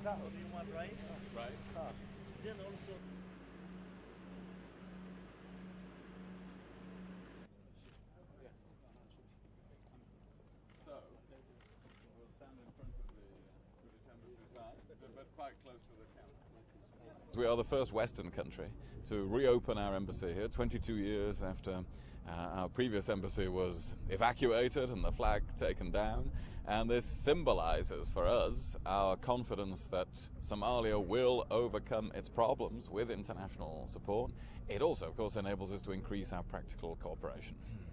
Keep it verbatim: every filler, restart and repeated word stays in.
So do you want rice? Right. Ah. Then also. So, we'll stand in front of the British Embassy side, but quite close to the camp. We are the first Western country to reopen our embassy here, twenty-two years after uh, our previous embassy was evacuated and the flag taken down. And this symbolizes for us our confidence that Somalia will overcome its problems with international support. It also, of course, enables us to increase our practical cooperation.